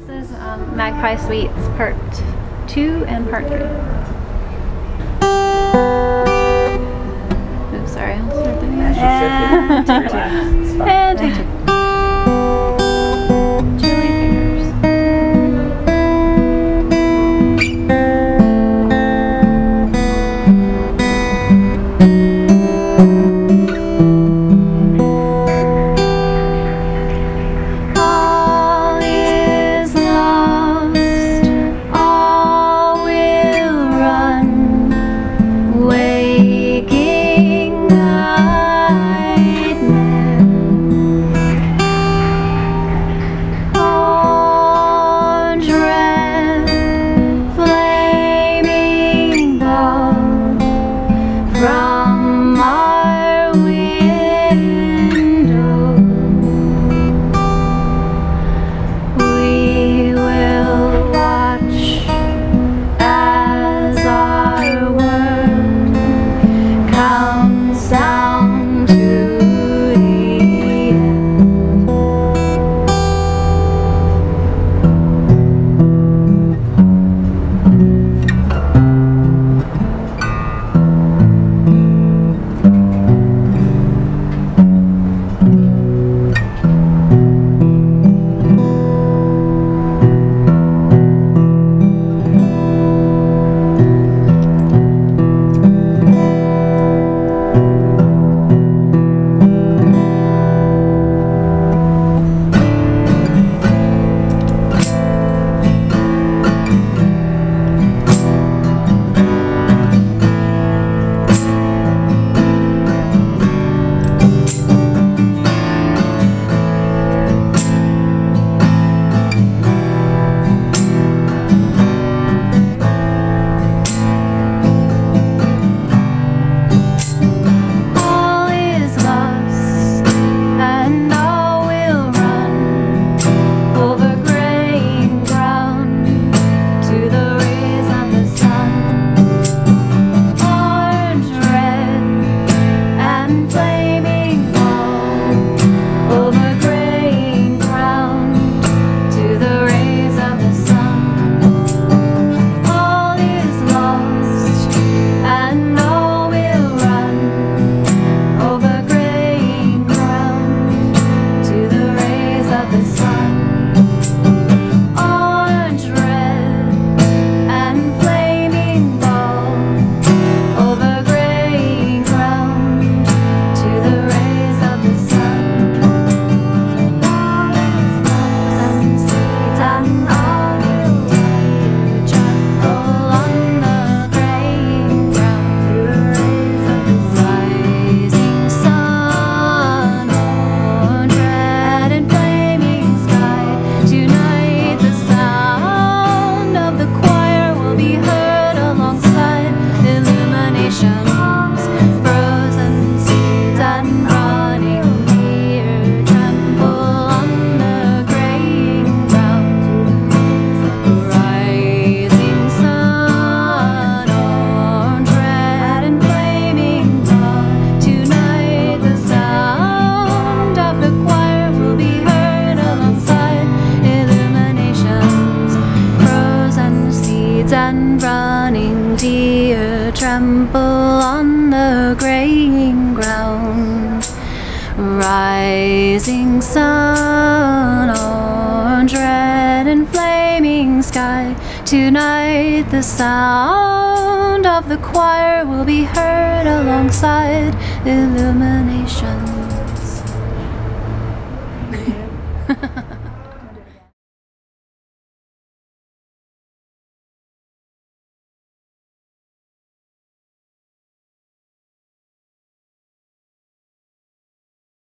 This is Magpie Suites Part 2 and Part 3. Oops, sorry, I'll start the video. And take two. Chili fingers. All is lost, all will run, waking nightmare. Orange, red, flaming ball from our window. We will watch as our world counts down to the end. All is lost and all will run over green ground to the rays of the sun. Orange, red, and flaming ball over green ground to the rays of the sun. All is lost and all will run over green ground to the rays of the sun. Orange, red, and flaming ball over green ground to the rays of the sun. All is lost and seeds and all will die, trample on the green ground to the rays of the rising sun. Orange, red, and flaming sky. Tonight the sound of the choir will be heard alongside illuminations, frozen seeds and running deer trample on the green ground. Rising sun, orange, red, and flaming ball. Tonight the sound of the choir will be heard alongside illuminations, frozen seeds and running deer trample on the green ground. Rising sun, orange, red, and flaming sky. Tonight the sound of the choir will be heard alongside illuminations.